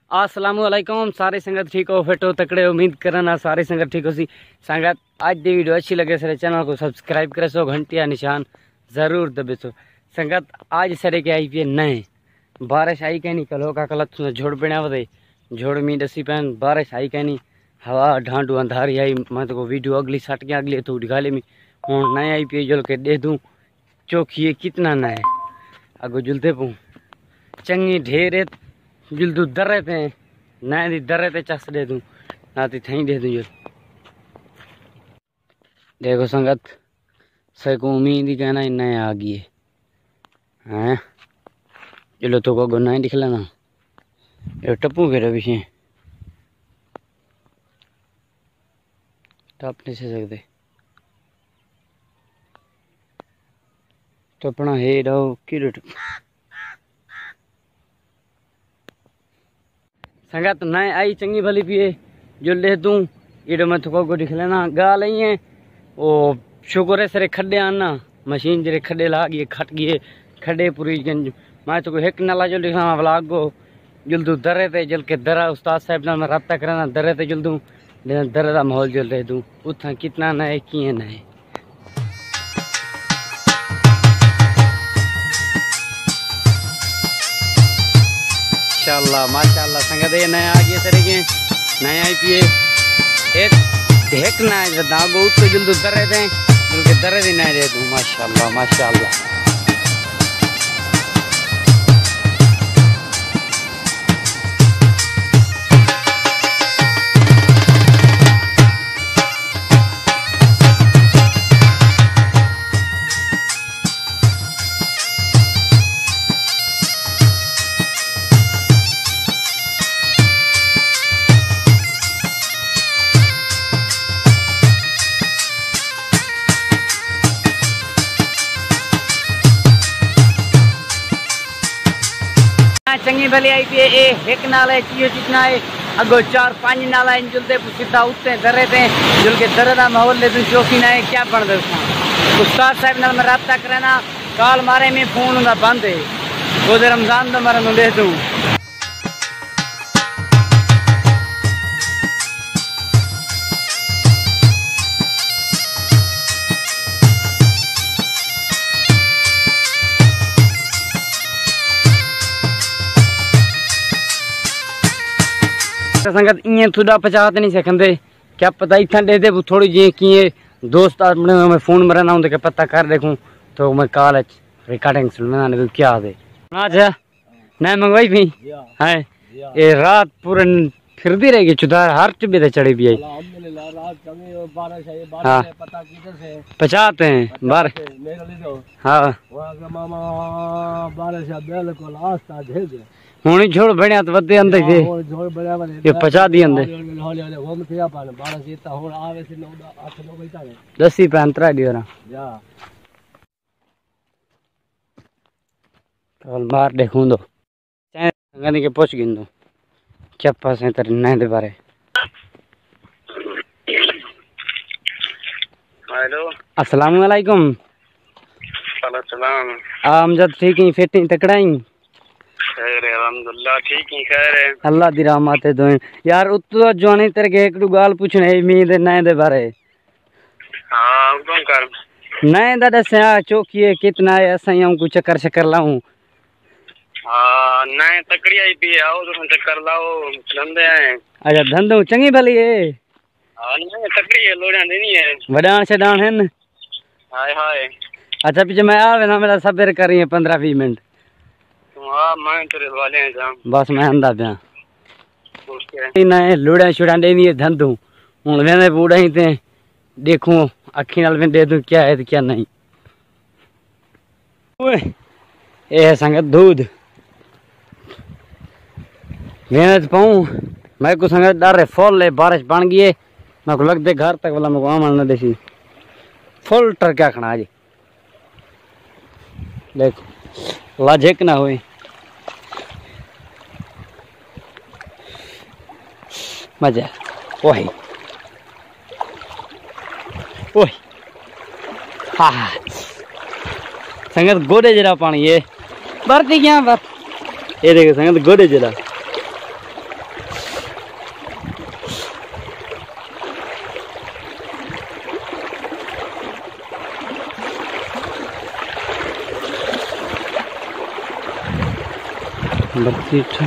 अस्सलाम वालेकुम। सारे संगत ठीक हो, फिट हो, तकड़े हो? उम्मीद करना सारे संगत ठीक हो सी। संगत आज दी वीडियो अच्छी लगे सारे चैनल को सब्सक्राइब करे सो, घंटिया निशान जरूर दबे सो। संगत आज सरे के आई पी नए बारिश आई कहनी कल का कल झोड़ बना वे झोड़ मी दसी पैन बारिश आई कहनी हवा ढांडू अंधारी आई। मैं तो वीडियो अगली सट के अगली तो दिखाले में हूँ नए आई पी जल के दे दूँ चौखिए कितना नए अगो जुलते पू चंगी ढेरे जुलदू दर्रे पे नए दी दर्रे पे चस दे दूँ ना ती थी दे दूँ जुल। देखो संगत सही को उम्मीद ही कहना नए आ गई हैं। चलो तो को नए दिख लेना ये टप्पू फिर पीछे टप नहीं से सकते टपना है रहो कि संगत नए आई चंगी भली पिए जो ले दूँ ये मैं थोड़ा को दिख लेना गाल ही है वो शुक्र है सरे खड्डे आना मशीन जरे खड्डे ला गए खट गए खड्डे पूरी गंज मैं तो एक नाला जो लिखना ब्लाग को जुलदू दर्रे ते जल के दरा उस्ताद साहब ना मैं रब्ता कराना दर्रे ते जुल दूँ दर्रे का माहौल जल रह दूँ उतना कितना नए किए नए। माशाल्लाह माशाल्लाह संगत ये नया आ गया सरे के नया आई पिए एक ढेकना है दागो उठ के जुलदू दर्रे थे जुल के दर्रे भी नए दे दूँ। माशाल्लाह माशाल्लाह चंगी भली आई पी एक नाला है चियो चिकना है अगो 4-5 नाला इन जुलते सीधा उठते दर्रे थे जुल के दर्रे का माहौल ले चौकी ना है क्या बन दे उस्ताद साहब नाल मैं रब्ता करना काल मारे में फोन होंगे बंद है वो रमजान तो मारे ले दूँ। संगत इं थोड़ा पचा नहीं सकते क्या पता इतना दे दे थोड़ी जी कि दोस्त अपने मैं फोन मरना हूँ तो पता कर देखूँ तो मैं कॉल रिकॉर्डिंग सुनना क्या दे अच्छा नहीं मंगवाई भी है ये रात पूरे फिरती रहेगी चुदार हर चुबे से चढ़ी भी आई। हाँ पचाते हैं बार हाँ हूँ छोड़ बढ़िया तो बदे अंदर थे ये पचा दी अंदर 10-15 दियो मार देखूं दो संगनी के पूछ गिन दो चप्पा से तेरे नए दे बारे। हेलो अस्सलाम वालेकुम। आमजद ठीक ही फिट ही तकड़ा ही अल्हम्दुलिल्लाह ठीक ही खैर है अल्लाह दी रहमत दो यार उतो जोनी तेरे के एक गाल पूछने मी दे नए दे बारे। हां हुक्म कर नए दा दसया चौकी कितना है असां को चक्कर शक्कर लाऊं। हां नए तकड़ी आई भी आओ तो चक्कर लाओ धंधे आए। अच्छा धंधो चंगी भली है। हां नए तकड़ी है लोड़ा देनी है वडान छडान है न हाय हाय। अच्छा पीछे मैं आवे ना मेरा सब्र करी 15-20 मिनट मैं तेरे वाले हैं जा बस मैं अंदा पे नए लुड़ा छुड़ा देनी है धंधू हूँ वेंदे बूढ़ा ही ते देखूं अखी नाल में दे दूं क्या है तो क्या नहीं। ये संगत दूध मेहनत पाऊँ मैं को संगत डर फुल है बारिश बन गई है मैं को लगते घर तक वाला मैं को आमल न देसी फुल टर क्या खाना आज देखो लाझेक ना हुई मजा वही ओह हाँ संगत गोदे जरा पानी ये भरती क्या बात ये देखो संगत गोदे जरा 32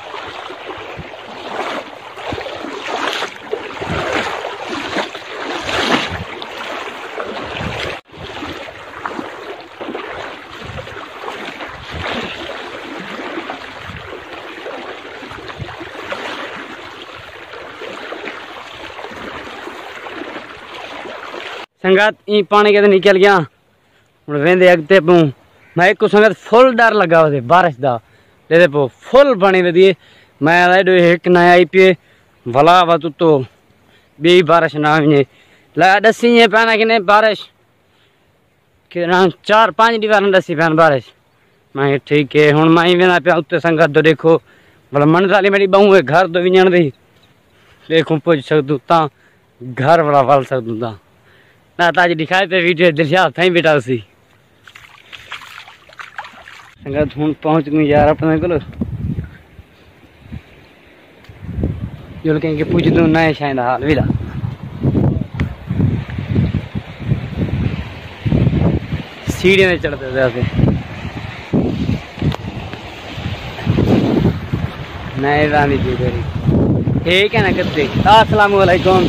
संगत ई पानी के निकल गया हूँ वेंदे अगते पू मैं एक संगत फुल डर लगा वे बारिश का ले पो फुल पानी वे मैं एडो एक ना आई पे भला वा तू तो बी बारिश ना वजे ला दसी पैना कि बारिश कि 4-5 ॾींहं दसी पैन बारिश मैं ठीक है हूँ मैं वेंदा पिया उते संगत तो देखो भला मनसाली मेरी बहू है घर तो वजण दी देखूँ पुज सकूँ ता घर वाला वल सकूँ ता ना ताज दिखाए पे वीडियो दिलशाद थी बेटा उसी संगत हूँ पहुँच गई यार अपने को जो कहीं पूछ दूँ नए शायद हाल भी सीढ़ी में चढ़ते थे नए रानी जी करी ठीक है ना करते अस्सलाम वालेकुम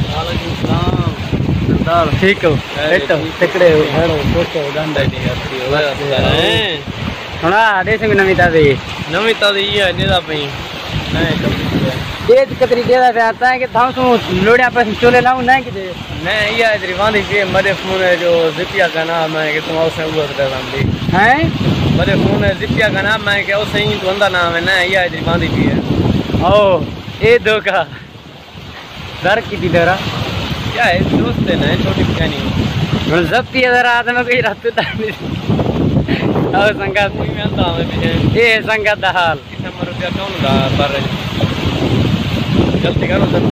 ठीक हो तकड़े हो हेड़ो फोटो गंदा नहीं करती हो होना देश में नवीता दे ये देदा पई नहीं कभी ये कतरी देदा पे आता है कि थां सु लोड़िया पे चोले लाऊं नहीं कि नहीं ये इधर वांदी पे मरे फोन है जो जिपिया का नाम है कि तुम उसे वो कर रही हैं मरे फोन है जिपिया का नाम है कि उसे ही तो अंदर नाम है ना ये इधर वांदी पे है ओ ये दो का दर की दिलरा क्या है दोस्त है ना छोटी कहानी जब्ती है जरा आदमी कोई रास्ते नहीं और संगत में आता है ये संगत दा हाल कितना रुपया कौन दा पर जल्दी करो सर